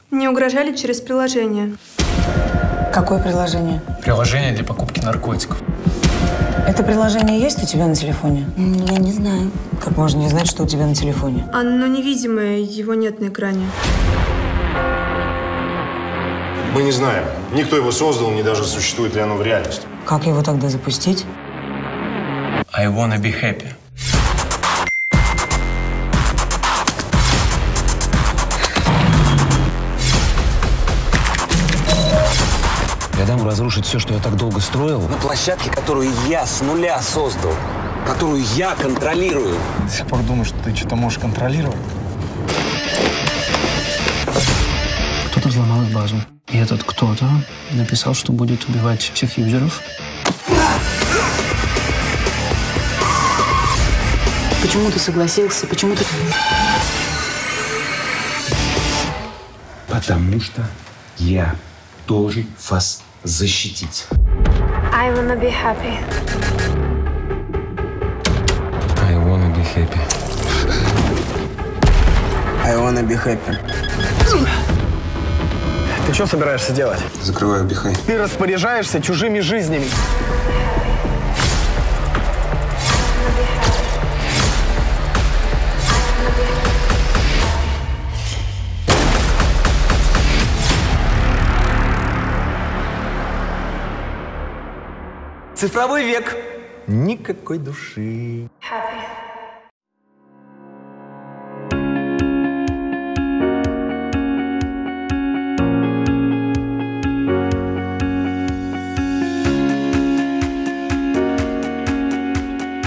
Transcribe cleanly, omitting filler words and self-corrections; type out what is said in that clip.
Мне угрожали через приложение. Какое приложение? Приложение для покупки наркотиков. Это приложение есть у тебя на телефоне? Я не знаю. Как можно не знать, что у тебя на телефоне? Оно невидимое, его нет на экране. Мы не знаем, ни кто его создал, ни даже существует ли оно в реальности. Как его тогда запустить? I wanna be happy. Я дам разрушить все, что я так долго строил. На площадке, которую я с нуля создал, которую я контролирую. До сих пор думаешь, что ты что-то можешь контролировать? Кто-то взломал их базу. И этот кто-то написал, что будет убивать всех юзеров. Почему ты согласился? Почему ты... Потому что я должен вас защитить. I wanna be happy. I wanna be happy. I wanna be happy. Ты что собираешься делать? Закрываю бихай. Ты распоряжаешься чужими жизнями. Цифровой век. Никакой души.